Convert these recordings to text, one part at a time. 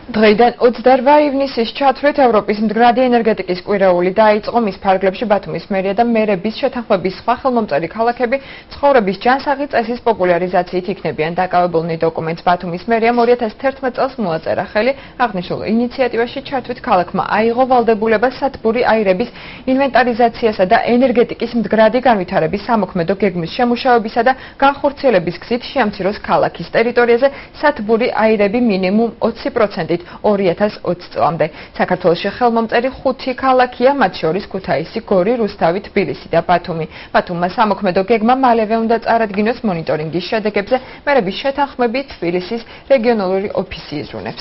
დღეიდან 28 ივნისის ჩათვლით ევროპის მდგრადი ენერგეტიკის კვირეული დაიწყო მის ფარგლებში ბათუმის მერია და მერების შეთანხმების სხვა ხელმომწერი ქალაქები ცხოვრების ჯანსაღი წესის პოპულარიზაციით იქნებიან დაკავებულნი დოკუმენტს ბათუმის მერიამ 2011 წელს მოაწერა ხელი აღნიშნულ ინიციატივაში ჩათვლით ქალაქმა აიღო ვალდებულება სათბური აირების ინვენტარიზაციასა და ენერგეტიკის მდგრადი განვითარების სამოქმედო გეგმის შემუშავებისა და განხორციელების გზით შეამციროს ქალაქის ტერიტორიაზე სათბური აირები მინიმუმ 20% 2020 წლამდე. საქართველოში ხელმომწერი 5 ქალაქია, მათ შორის ქუთაისი, გორი, რუსთავი, თბილისი და ბათუმი. ბათუმმა სამოქმედო გეგმა მალევე უნდა წარადგინოს მონიტორინგის შედეგებზე, მერების შეთანხმებით თბილისის რეგიონალური ოფისი იზრუნებს.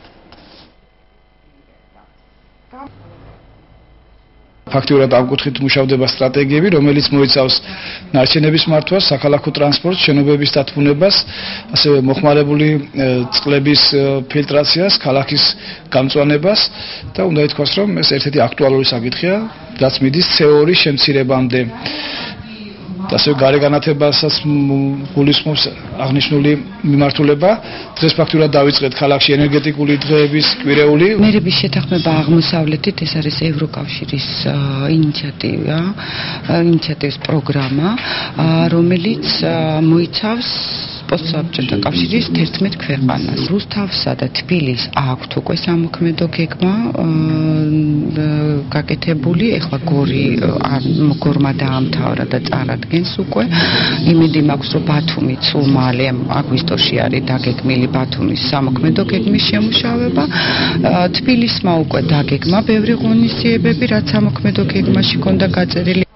Ფაქტიურად ამკუთხით მუშავდება სტრატეგიები, რომელიც მოიცავს ნარჩენების მართვას, საქალაქო ტრანსპორტს, შენობების დათბუნებას, ასევე მოხმარებული წყლების ფილტრაციას, ქალაქის გამწვანებას და უნდა ითქვას, რომ ეს ერთ-ერთი აქტუალური საკითხია, რაც მიდის CO2 შემცირებამდე. ასევე გარეგანათებასაც გულისხმობს აღნიშნული მიმართულება. დღეს ფაქტიურად დავიწყეთ ქალაქში ენერგეტიკული დღეების კვირეული. მერების შეთანხმება აღმოსავლეთით ეს არის ევროკავშირის ინიციატივის პროგრამა, რომელიც მოიცავს პოსტსაბჭოთა კავშირის 11 ქვეყანას. რუსთავსა და თბილისს აქვთ უკვე სამოქმედო გეგმა გაკეთებული. ეხლა გორმა დაამთავრა და წარადგენს უკვე. იმედი მაქვს, რომ ბათუმიც მალე აგვისტოში არის დაგეგმილი ბათუმის სამოქმედო გეგმის შემუშავება. თბილისმა უკვე დაგეგმა ბევრი ღონისძიებები, რაც სამოქმედო გეგმაში ჰქონდა გაწერილი.